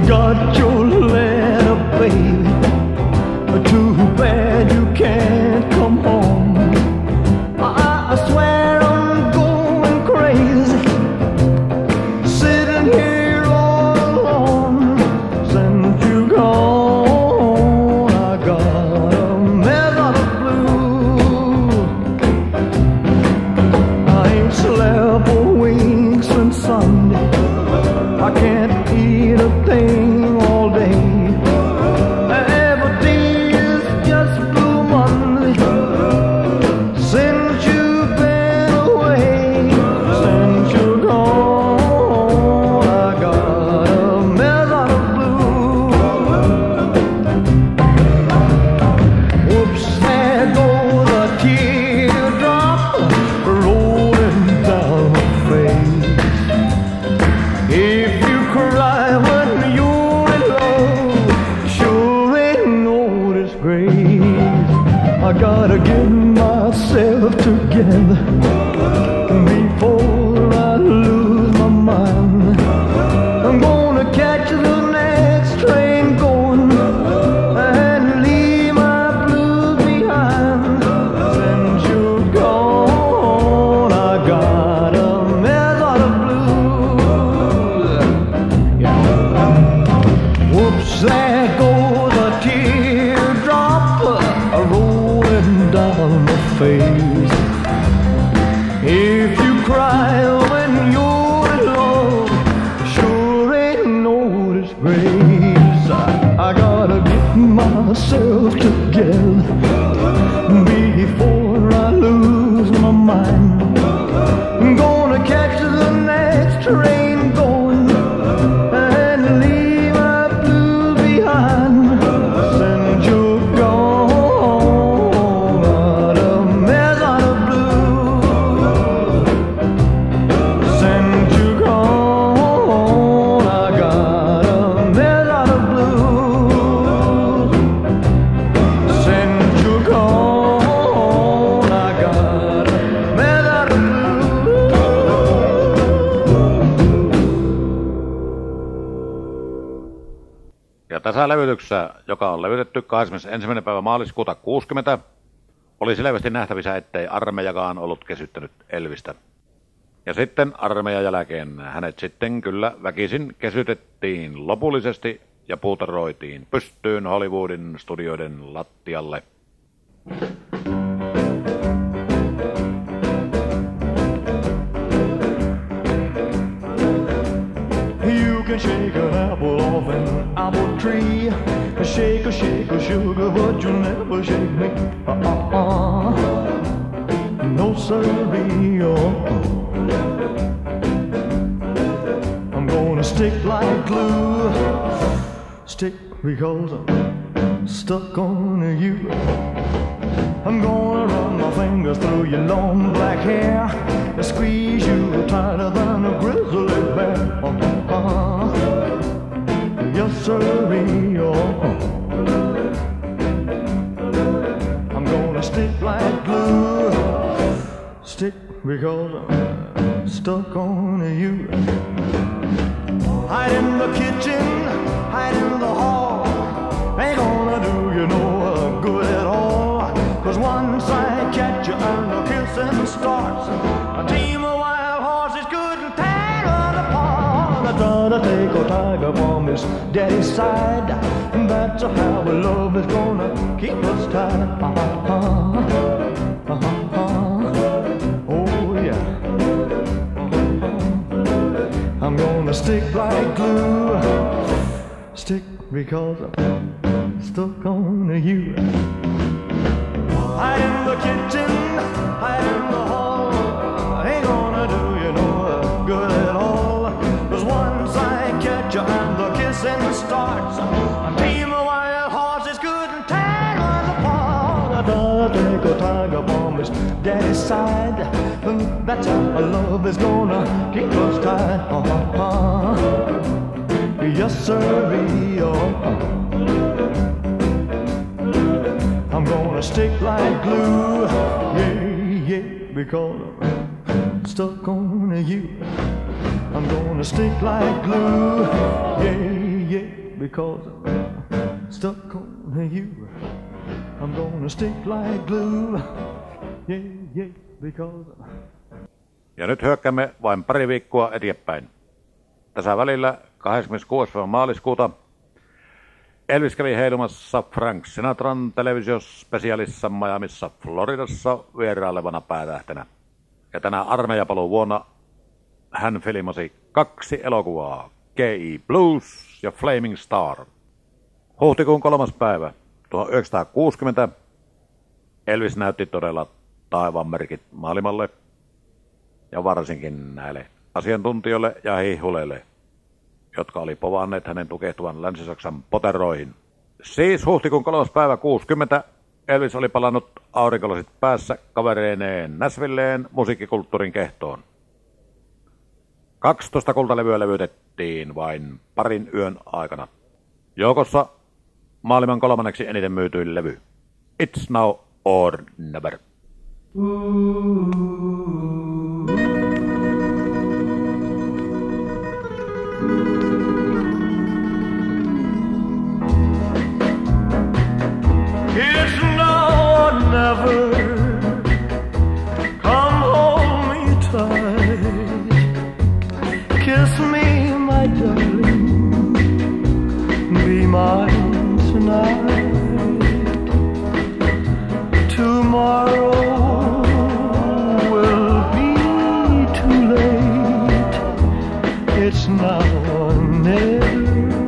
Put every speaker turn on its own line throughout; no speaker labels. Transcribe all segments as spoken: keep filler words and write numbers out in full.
got your letter, baby. Too bad you can't come home. I, I swear I'm going crazy, sitting here all alone. Since you gone, I got a mess out of blue. I ain't slept a wink since Sunday. I can't eat a thing all day. I gotta get myself together before I lose my mind. I'm gonna catch the next train going and leave my blues behind. Since you're gone, I got a mess out of blues. Yeah. Whoops, there goes a teardrop rolling down my face. If you cry when you're alone, sure ain't no disgrace. I, I gotta get myself together before I lose my mind. I'm gonna catch the next train going and leave my blues behind. Since you're gone,
ja tässä levytyksessä, joka on levytetty kahdeskymmenesensimmäinen päivä maaliskuuta kuusikymmentä, oli selvästi nähtävissä, ettei armeijakaan ollut kesyttänyt Elvistä. Ja sitten armeijan jälkeen hänet sitten kyllä väkisin kesytettiin lopullisesti ja puuteroitiin pystyyn Hollywoodin studioiden lattialle.
You can shake an apple off an apple tree. Shake a shake a sugar, but you never shake me. Uh-uh. No siree. I'm gonna stick like glue. Stick because I'm stuck on you. I'm gonna run my fingers through your long black hair and squeeze you tighter than a grizzly bear. Uh-huh. Yes, sirree. I'm gonna stick like glue. Stick because I'm stuck on you. Hide in the kitchen, hide in the hall. Ain't gonna do you no good at all. Cause once I catch you and the kissing starts, a team of wild horses couldn't tear us apart. I try to take a tiger from his daddy's side, and that's how our love is gonna keep us tied. Uh-huh. Uh-huh. Oh yeah. Uh-huh. I'm gonna stick like glue. Stick because I'm stuck on you. Hide in the kitchen, hide in the hall. Ain't gonna do you no good at all. Cause once I catch you and the kissing starts, a team of wild horses couldn't tear us apart. I gotta take a tiger from his daddy's side, and that's how our love is gonna keep us tied. Uh-huh. Yes, sirree. Uh-huh. I'm gonna stick like glue, yeah, yeah, because I'm stuck on you. I'm gonna stick like glue, yeah, yeah, because I'm stuck on you. I'm gonna stick like glue. Yeah, yeah, because...
Ja nyt hyökkäämme vain pari viikkoa eteenpäin. Tässä välillä kahdeskymmeneskuudes maaliskuuta Elvis kävi heilumassa Frank Sinatran televisiospesialissa Miamissa, Floridassa vierailevana päätähtenä. Ja tänä armeijapaluu vuonna hän filmasi kaksi elokuvaa, G I Blues ja Flaming Star. Huhtikuun kolmas päivä tuhatyhdeksänsataakuusikymmentä Elvis näytti todella taivaanmerkit maailmalle ja varsinkin näille asiantuntijoille ja hiihuleille, jotka oli povanneet hänen tukehtuvan Länsi-Saksan poteroihin. Siis huhtikuun kolmas päivä kuusikymmentä Elvis oli palannut aurinkolasit päässä kavereineen Nashvilleen musiikkikulttuurin kehtoon. kaksitoista kultalevyä levytettiin vain parin yön aikana. Joukossa maailman kolmanneksi eniten myytyin levy. It's Now or Never.
It's now or never. Come hold me tight. Kiss me, my darling. Be mine tonight. Tomorrow will be too late. It's now or never.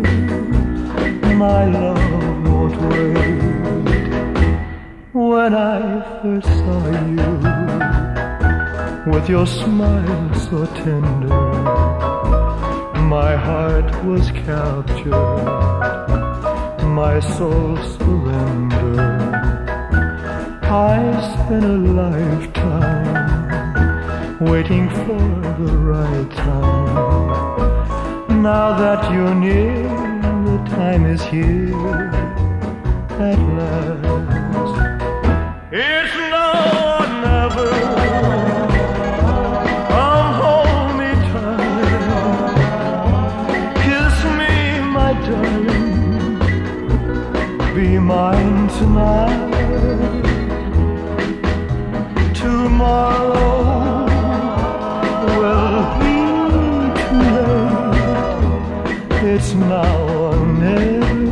My love won't wait. When I first saw you, with your smile so tender, my heart was captured, my soul surrendered. I spent a lifetime waiting for the right time. Now that you're near, the time is here at last. It's now or never. Come hold me tight. Kiss me, my darling. Be mine tonight. Tomorrow will be too late. It's now or never.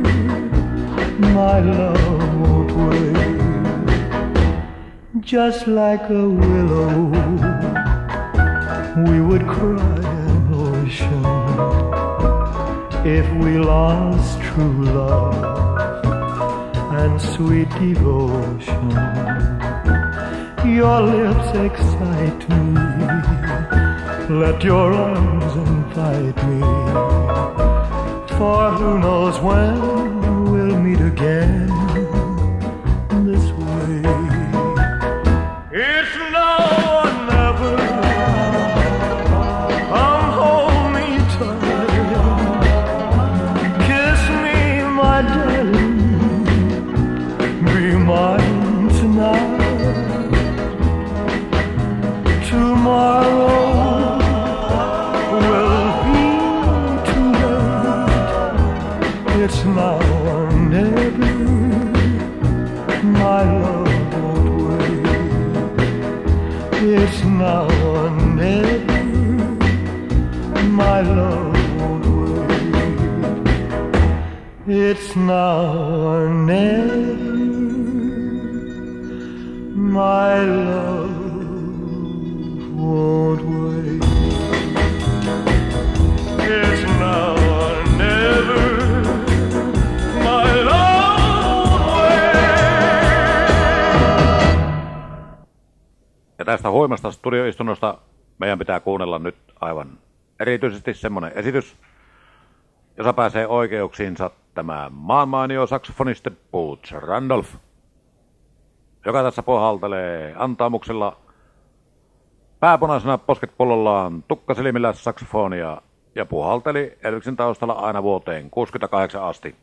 My love won't wait. Just like a willow, we would cry an ocean if we lost true love and sweet devotion. Your lips excite me. Let your arms invite me. For who knows when we'll meet again this way. It's now or never. Come hold me tight. Kiss me, my darling. Be mine tonight. Tomorrow will be too late. It's now or never. My love won't wait. It's now or never. My love won't wait. It's now or never. My love won't wait. It's now or never. My love won't wait.
Ja tästä huimasta studioistunnosta meidän pitää kuunnella nyt aivan erityisesti semmonen esitys, jossa pääsee oikeuksiinsa tämä maanmainio saksofonisti Boots Randolph, joka tässä puhaltelee antaamuksella pääpunaisena posket pullollaan tukkasilmillä saksofonia ja puhalteli Elviksen taustalla aina vuoteen kuusikymmentäkahdeksan asti.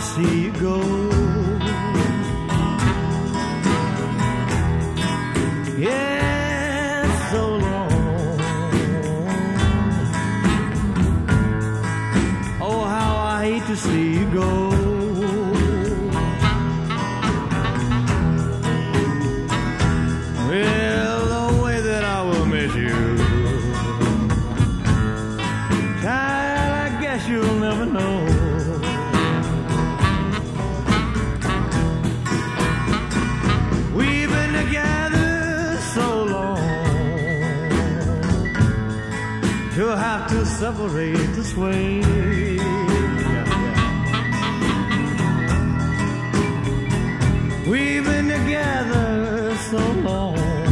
see you go. Yeah, so long. Oh, how I hate to see you go. Well, the way that I will miss you, child, I guess you'll never know. We've been together so long to have to separate this way. We've been together so long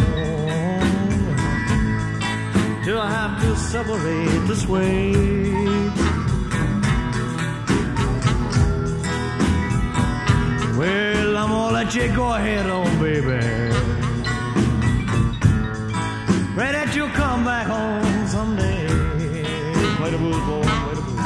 to have to separate this way. Well, I'm gonna let you go ahead on, baby. Pray that you'll come back home someday. Play the blues, boy, play the blues.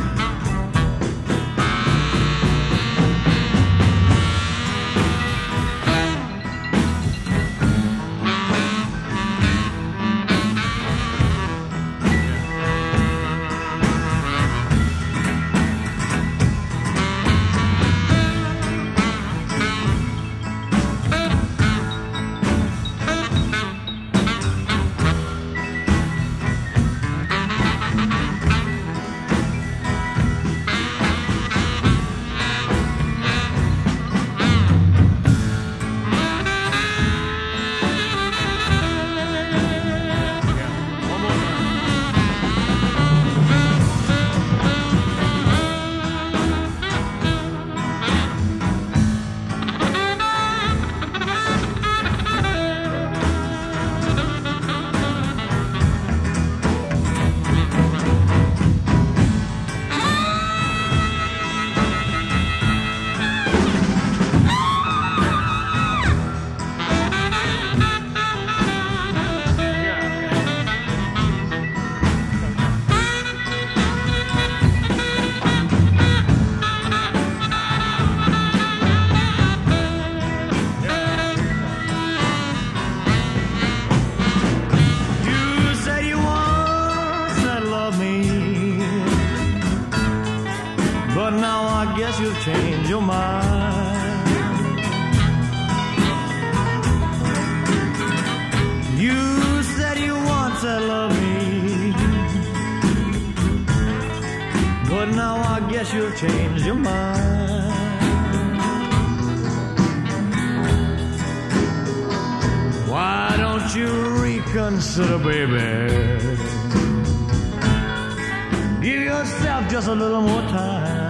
But now I guess you've changed your mind. You said you once had loved me, but now I guess you've changed your mind. Why don't you reconsider, baby? Give yourself just a little more time.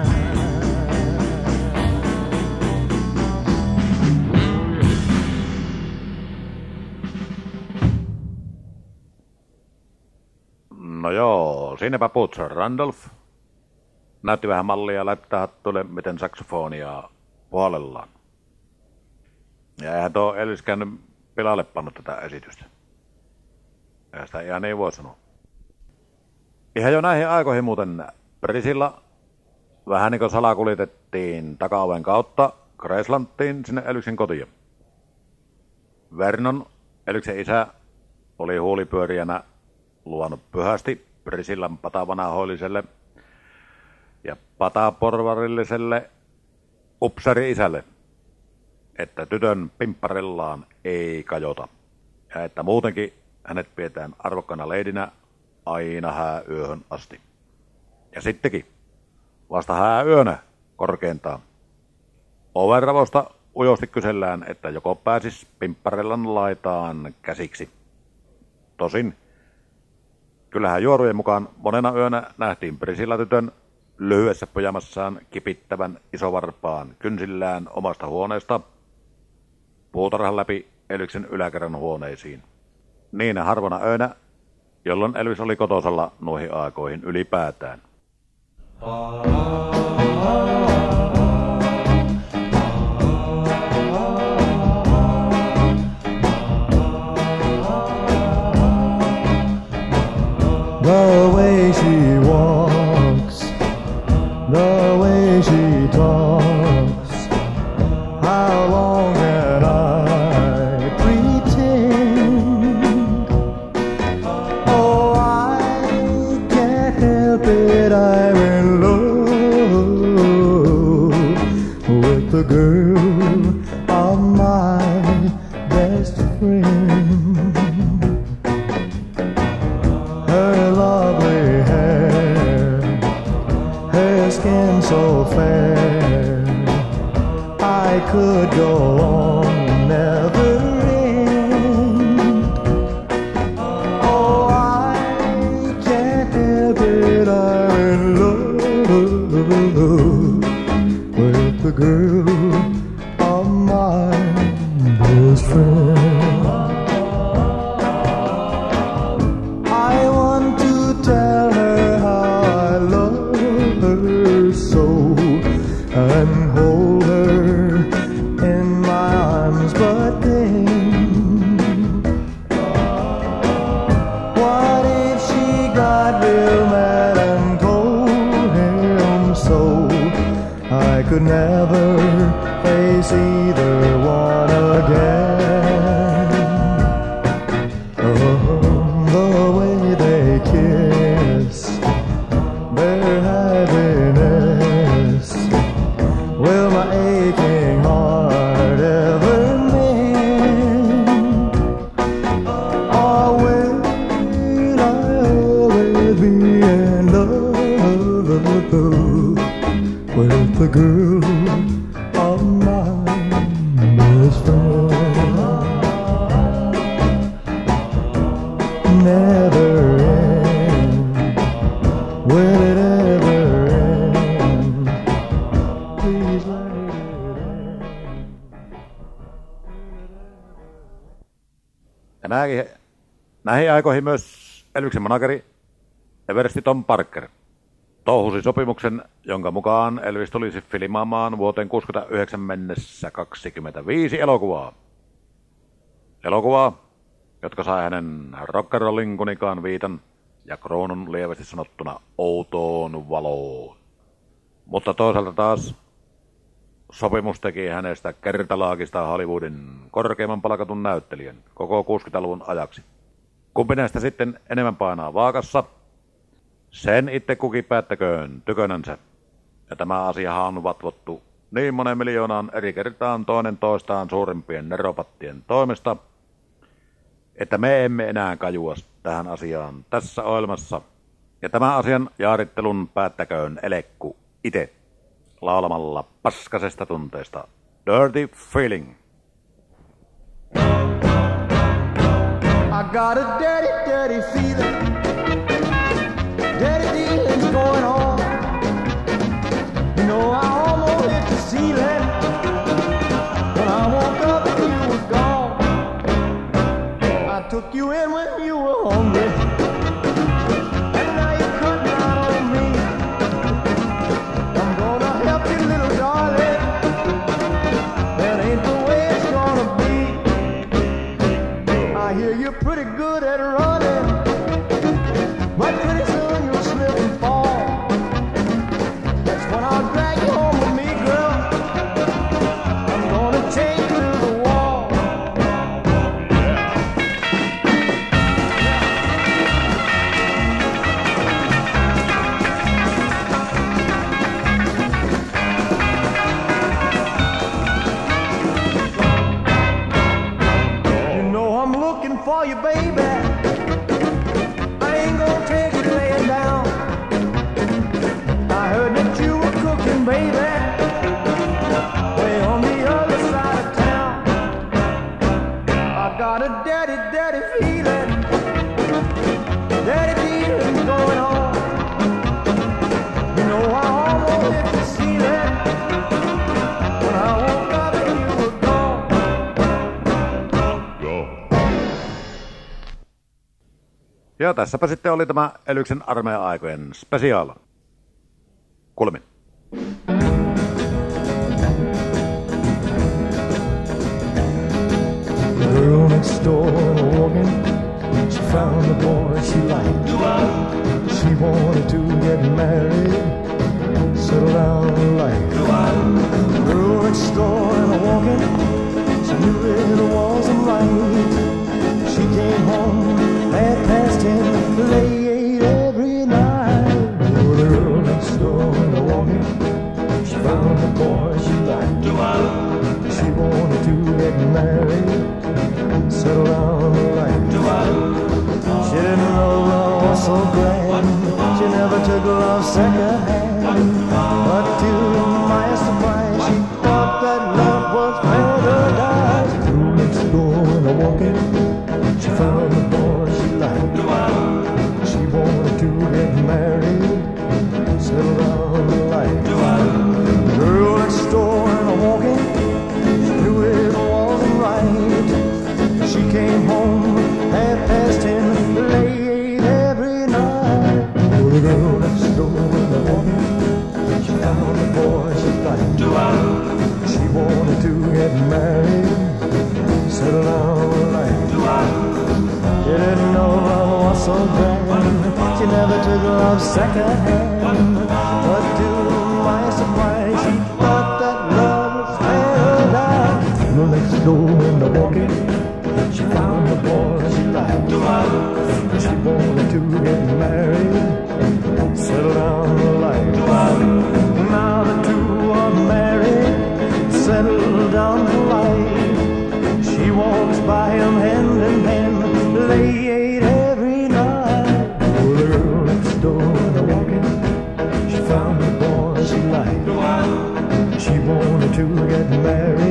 No joo, siinäpä Butcher Randolph. Näytti vähän mallia laittaa hattuille, miten saksofonia puolellaan. Ja eihän tuo Elvis käynyt pilalle pannut tätä esitystä. Eihän sitä ihan niin voi sanoa. Ihan jo näihin aikoihin muuten Prisilla vähän niin kuin salakuljetettiin takaoven kautta Gracelandtiin sinne Elviksen kotiin. Vernon, Elviksen isä, oli huulipyöriänä luvannut pyhästi Prisillan patavanahoilliselle ja pataporvarilliselle upsari-isälle, että tytön pimpparillaan ei kajota ja että muutenkin hänet pidetään arvokkana leidinä aina hääyöhön asti. Ja sittenkin, vasta hääyönä korkeintaan. Ovenravosta ujosti kysellään, että joko pääsis pimpparillan laitaan käsiksi. Tosin, kyllähän juorujen mukaan monena yönä nähtiin Prisilla tytön lyhyessä pojamassaan kipittävän isovarpaan kynsillään omasta huoneesta puutarhan läpi Elviksen yläkerran huoneisiin. Niinä harvona öinä, jolloin Elvis oli kotosalla noihin aikoihin ylipäätään.
The way she walks, the way she talks, affair. I could go on, never end. Oh, I can't help it, I'm in love with the girl of my best friend. I want to tell her how I love her so and hold her in my arms, but then what if she got real mad and told him so? I could never face either one again. Oh, the way they kiss, their happiness, will my aching heart ever mend? Or will I always be in love with the girl of my best friend? Never end, will it ever end? Please let it end.
Ja näihin, näihin aikoihin myös Elviksen manageri Eversti Tom Parker touhusi sopimuksen, jonka mukaan Elvis tulisi filmaamaan vuoteen kuusikymmentäyhdeksän mennessä kaksikymmentäviisi elokuvaa. Elokuvaa, jotka sai hänen rock'n'rollin kuninkaan viitan ja kruunun lievästi sanottuna outoon valoon. Mutta toisaalta taas sopimus teki hänestä kertalaakista Hollywoodin korkeimman palkatun näyttelijän koko kuusikymmentäluvun ajaksi. Kumpi näistä sitten enemmän painaa vaakassa, sen itse kukin päättäköön tykönänsä. Ja tämä asiahan on vatvottu niin monen miljoonaan eri kertaan toinen toistaan suurimpien neropattien toimesta, että me emme enää kajua tähän asiaan tässä ohjelmassa. Ja tämän asian jaarittelun päättäköön Elekku itse laulamalla paskasesta tunteesta Dirty Feeling.
I got a dirty, dirty feeling. Dirty feeling's going on. You know I almost hit the ceiling. When I woke up and you were gone. I took you in when you were hungry. And now you're cutting out on me. I'm gonna help you, little darling. That ain't the way it's gonna be. I hear you're pretty good at running, but pretty soon you'll slip and fall. That's when I'll drag you home with me, girl. I'm gonna take you to the wall. You know I'm looking for you, baby. I ain't gonna take it laying down. I heard that you were cooking, baby, way on the other side of town. I got a dirty, dirty feeling. Dirty feeling's going on. You know I almost hit the ceiling. When I woke up and you were gone.
Ja tässäpä sitten oli tämä Elviksen armeija-aikojen spesiaal. Kuulemiin.
The girl next door walking, she found the boy she liked. She wanted to get married, settle down in life. The girl next door walking, she knew it wasn't right. She came home half past ten, late every night. Oh, the girl next door walking, found the boy she liked. She wanted to get married, settle down in life. Didn't know love was so grand. She never took love second hand. But to my surprise, she thought that love was paradise. The next door in the walking, she found the boy she liked. She wanted to get married, settle down in life. Now the two are married, settled down in life. She walks by him hand in hand, they ate every night. Oh, the girl next door walking, she found the boy she liked. She wanted to get married,